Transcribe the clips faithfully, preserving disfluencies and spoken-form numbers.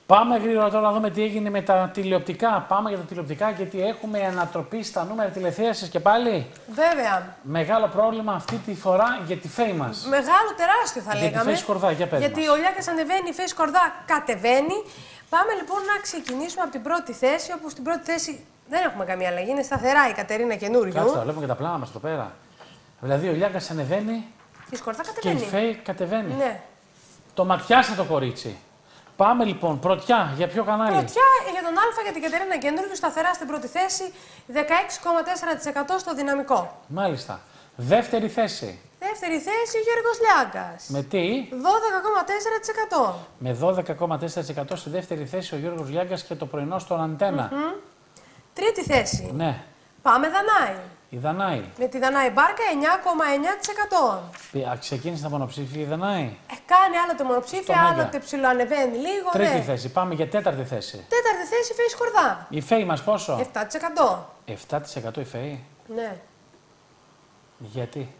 Πάμε γρήγορα τώρα να δούμε τι έγινε με τα τηλεοπτικά. Πάμε για τα τηλεοπτικά γιατί έχουμε ανατροπή στα νούμερα τηλεθέασης και πάλι. Βέβαια. Μεγάλο πρόβλημα αυτή τη φορά για τη ΦΕΗ μας. Μεγάλο, τεράστιο θα για λέγαμε. Για τη ΦΕΗ Σκορδά, για πες Γιατί μας. ο Λιάκας ανεβαίνει, η ΦΕΗ Σκορδά κατεβαίνει. Πάμε λοιπόν να ξεκινήσουμε από την πρώτη θέση, όπου στην πρώτη θέση δεν έχουμε καμία αλλαγή. Είναι σταθερά η Κατερίνα Καινούριου. Κάτσε, βλέπουμε και τα πλάνα μας εδώ πέρα. Δηλαδή ο Λιάκας ανεβαίνει η Σκορδά και κατεβαίνει. η ΦΕΗ κατεβαίνει. Ναι. Το ματιάσε το κορίτσι. Πάμε λοιπόν, πρωτιά, για ποιο κανάλι? Πρωτιά για τον Α, για την Κατερίνα Καινούριου, σταθερά στην πρώτη θέση, δεκαέξι κόμμα τέσσερα τοις εκατό στο δυναμικό. Μάλιστα. Δεύτερη θέση. Δεύτερη θέση ο Γιώργος Λιάγκας. Με τι? δώδεκα κόμμα τέσσερα τοις εκατό. Με δώδεκα κόμμα τέσσερα τοις εκατό στη δεύτερη θέση ο Γιώργος Λιάγκας και το πρωινό στον Αντένα. Mm-hmm. Τρίτη θέση. Ναι. Πάμε Δανάη. Η Δανάη. Με τη Δανάη Μπάρκα εννιά κόμμα εννιά τοις εκατό. Ξεκίνησε τα μονοψήφια η Δανάη. Ε, κάνει άλλοτε μονοψήφια, άλλοτε ψιλοανεβαίνει λίγο. Τρίτη ναι. θέση. Πάμε για τέταρτη θέση. Τέταρτη θέση η ΦΕΗ Σκορδά. Η ΦΕΗ μας πόσο? επτά τοις εκατό. επτά τοις εκατό η ΦΕΗ. Ναι. Γιατί?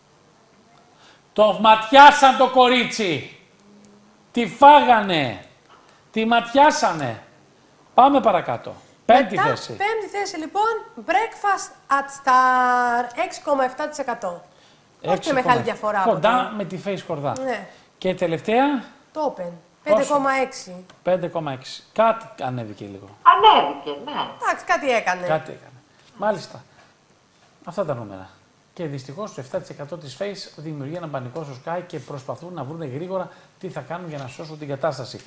Το ματιάσαν το κορίτσι. Τη φάγανε. Τη ματιάσανε. Πάμε παρακάτω. Πέμπτη Μετά, θέση. Πέμπτη θέση λοιπόν, Breakfast at Star έξι κόμμα επτά τοις εκατό. Όχι και μεγάλη διαφορά. Κοντά με τη ΦΕΗ Σκορδά. Ναι. Και τελευταία. Το Open. πέντε κόμμα έξι. πέντε κόμμα έξι. Κάτι ανέβηκε λίγο. Ανέβηκε, ναι. Εντάξει, κάτι έκανε. Κάτι έκανε. Μάλιστα. Αυτά τα νούμερα. Και δυστυχώς το επτά τοις εκατό της ΦΕΗ δημιουργεί ένα πανικό στο Sky και προσπαθούν να βρουν γρήγορα τι θα κάνουν για να σώσουν την κατάσταση.